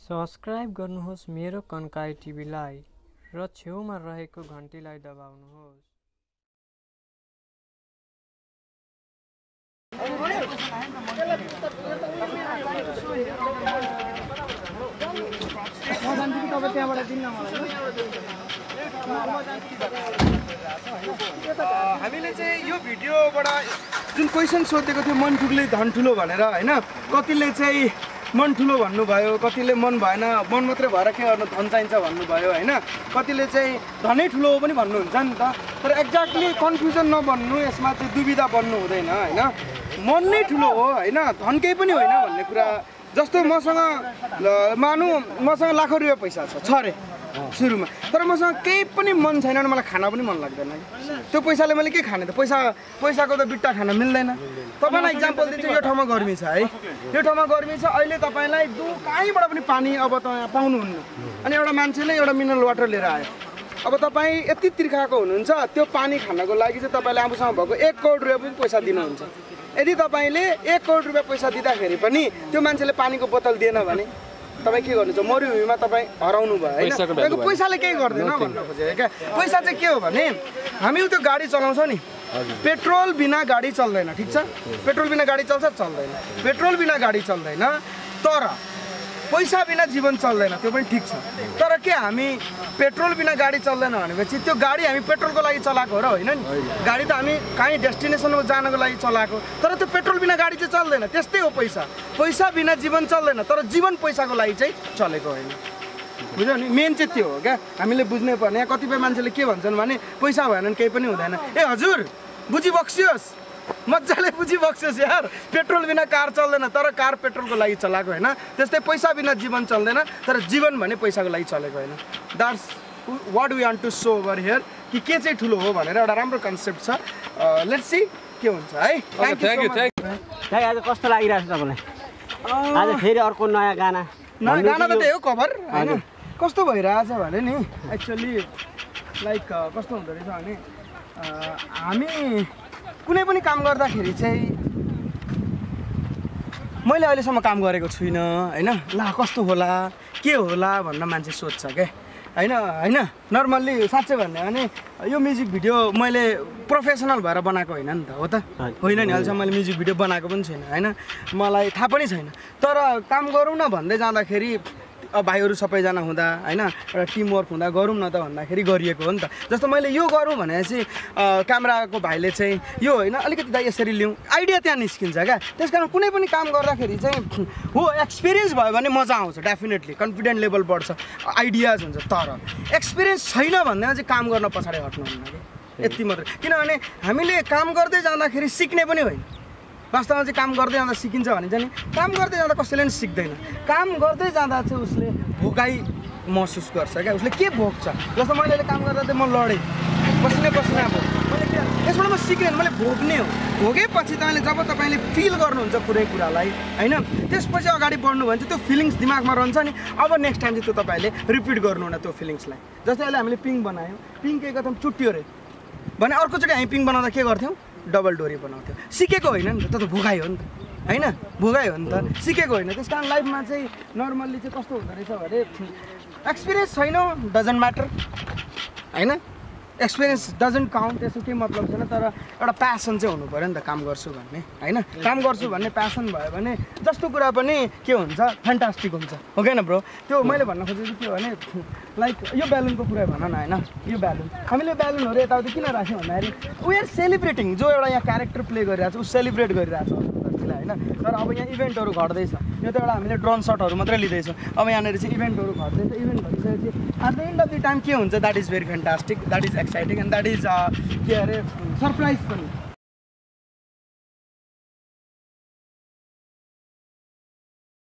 Subscribe गर्नुहोस् मेरो कन्काई टिभीलाई र छेउमा रहेको घन्टीलाई दबाउनुहोस्। हामीले चाहिँ यो भिडियोबाट जुन क्वेसन सोधेको थियो मन ठुलो धन ठुलो भनेर हैन, कतिले चाहिँ मन ठुलो भन्नुभयो, कतिले मन भएन मन मात्रै भएर के गर्नु धन चाहिन्छ भन्नुभयो हैन, कतिले चाहिँ धनै ठुलो हो पनि भन्नुहुन्छ नि त। तर एक्ज्याक्टली कन्फ्युजन नबन्नु, यसमा चाहिँ दुविधा बन्नु हुँदैन हैन। मन नै ठुलो हो हैन, धन केही पनि होइन भन्ने कुरा। जस्तो मसँग मसँग लाखौँ रुपियाँ पैसा छ रे सुरुमा, तर मसँग केही पनि मन छैन भने मलाई खाना पनि मन लाग्दैन। त्यो पैसाले मैले के खाने त? पैसाको त बिट्टा खान मिल्दैन। तपाईँलाई इक्जाम्पल दिन्छु, यो ठाउँमा गर्मी छ है, यो ठाउँमा गर्मी छ। अहिले तपाईँलाई कहीँबाट पनि पानी अब तपाईँ पाउनुहुन्न। अनि एउटा मान्छेले एउटा मिनरल वाटर लिएर आयो, अब तपाईँ यति तिर्खाको हुनुहुन्छ, त्यो पानी खानको लागि चाहिँ तपाईँले आफूसँग भएको 1 करोड रुपियाँ पनि पैसा दिनुहुन्छ। यदि तपाईँले 1 करोड रुपियाँ पैसा दिँदाखेरि पनि त्यो मान्छेले पानीको बोतल दिएन भने तपाईँ के गर्नुहुन्छ? मरुभूमिमा तपाईँ हराउनु भयो होइन। तपाईँको पैसाले केही गर्दैन भन्न खोजेको क्या। पैसा चाहिँ के हो भने, हामी त्यो गाडी चलाउँछौँ नि, पेट्रोल बिना गाडी चल्दैन, ठिक छ? पेट्रोल बिना गाडी चल्छ? चल्दैन। पेट्रोल बिना गाडी चल्दैन, तर पैसा बिना जीवन चल्दैन, त्यो पनि ठिक छ। तर के हामी पेट्रोल बिना गाडी चल्दैन भनेपछि त्यो गाडी हामी पेट्रोलको लागि चलाएको हो र होइन नि? गाडी त हामी कहीँ डेस्टिनेसनमा जानको लागि चलाएको, तर त्यो पेट्रोल बिना गाडी चाहिँ चल्दैन। त्यस्तै हो पैसा, पैसा बिना जीवन चल्दैन, तर जीवन पैसाको लागि चाहिँ चलेको होइन। बुझ्यौ नि? मेन चाहिँ त्यो हो क्या, हामीले बुझ्नै पर्ने। यहाँ कतिपय मान्छेले के भन्छन् भने पैसा भएन भने केही पनि हुँदैन। ए हजुर, बुझिबक्सियोस्, मजाले बुझिबक्सियोस् यार। पेट्रोल बिना कार चल्दैन, तर कार पेट्रोलको लागि चलाएको होइन। त्यस्तै पैसा बिना जीवन चल्दैन, तर जीवन भने पैसाको लागि चलेको होइन। That's what we want to show over here, कि के चाहिँ ठुलो हो भनेर एउटा राम्रो कन्सेप्ट छ। लेट्स सी के हुन्छ है। Thank you. आज कस्तो लागिरहेको छ तपाईँलाई? आज फेरि अर्को नयाँ गाना? गाना त त्यही हो, कभर होइन। कस्तो भइरहेछ भने नि, एक्चुअली लाइक कस्तो हुँदो रहेछ भने, हामी कुनै पनि काम गर्दाखेरि चाहिँ मैले अहिलेसम्म काम गरेको छुइनँ होइन, ला कस्तो होला के होला भनेर मान्छे सोध्छ क्या होइन। नर्मल्ली साँच्चै भन्यो भने यो म्युजिक भिडियो मैले प्रोफेसनल भएर बनाएको होइन नि त, हो त होइन नि? अहिलेसम्म मैले म्युजिक भिडियो बनाएको पनि छैन होइन, मलाई थाहा पनि छैन। तर काम गरौँ न भन्दै जाँदाखेरि भाइहरू सबैजना हुँदा होइन, एउटा टिमवर्क हुँदा गरौँ न त भन्दाखेरि गरिएको हो नि त। जस्तो मैले यो गरौँ भनेपछि क्यामेराको भाइले चाहिँ यो होइन अलिकति दाइ यसरी लिउँ, आइडिया त्यहाँ निस्किन्छ क्या। त्यस कारण कुनै पनि काम गर्दाखेरि चाहिँ हो एक्सपिरियन्स भयो भने मजा आउँछ, डेफिनेटली कन्फिडेन्ट लेभल बढ्छ, आइडियाज हुन्छ। तर एक्सपिरियन्स छैन भन्दैमा चाहिँ काम गर्न पछाडि हट्नुहुन्न कि, यति मात्रै। किनभने हामीले काम गर्दै जाँदाखेरि सिक्ने पनि होइन। वास्तवमा चाहिँ काम गर्दै जाँदा सिकिन्छ भने चाहिँ नि, काम गर्दै जाँदा कसैले पनि सिक्दैन। काम गर्दै जाँदा चाहिँ उसले भोकाइ महसुस गर्छ क्या, उसले के भोग्छ। जस्तो मैले अहिले काम गर्दा चाहिँ म लडेँ, पसिना भयो, मैले के यसबाट म सिक्ने, मैले भोग्ने हो। भोगेपछि तपाईँले फिल गर्नुहुन्छ कुनै कुरालाई होइन, त्यसपछि अगाडि बढ्नु भने चाहिँ त्यो फिलिङ्स दिमागमा रहन्छ नि। अब नेक्स्ट टाइम चाहिँ त्यो तपाईँले रिपिट गर्नु न त्यो फिलिङ्सलाई। जस्तै अहिले हामीले पिङ बनायौँ, पिङ के गर्छौँ चुट्टियो अरे भने अर्कोचोटि हामी पिङ बनाउँदा के गर्थ्यौँ? डबल डोरी बनाउँथ्यो। सिकेको होइन नि त, त्यो त भोगाइ हो नि त होइन, भोगाइ हो नि त, सिकेको होइन। त्यस कारण लाइफमा चाहिँ नर्मल्ली चाहिँ कस्तो हुँदो रहेछ भने, एक्सपिरियन्स छैन डजन्ट म्याटर होइन, एक्सपिरियन्स डजन्ट काउन्ट, त्यसको केही मतलब छैन। तर एउटा प्यासन चाहिँ हुनु पऱ्यो नि त काम गर्छु भन्ने होइन। काम गर्छु भन्ने प्यासन भयो भने जस्तो कुरा पनि के हुन्छ, फ्यान्टास्टिक हुन्छ, हो कि ब्रो? त्यो मैले भन्न खोजेको के हो भने, लाइक यो बेलुनको कुरा भन न होइन, यो बेलुन हामीले बेलुनहरू यताउति किन राख्यौँ भन्दाखेरि वी आर सेलिब्रेटिङ। जो एउटा यहाँ क्यारेक्टर प्ले गरिरहेको छ ऊ सेलिब्रेट गरिरहेको छ होइन। तर अब यहाँ इभेन्टहरू घट्दैछ, यो त एउटा हामीले ड्रोन सटहरू मात्रै लिँदैछौँ। अब यहाँनिर चाहिँ इभेन्टहरू घट्दैछ, इभेन्ट भइसकेपछि at the end of the time के हुन्छ, that is very fantastic, that is exciting and that is के अरे सरप्राइज पनि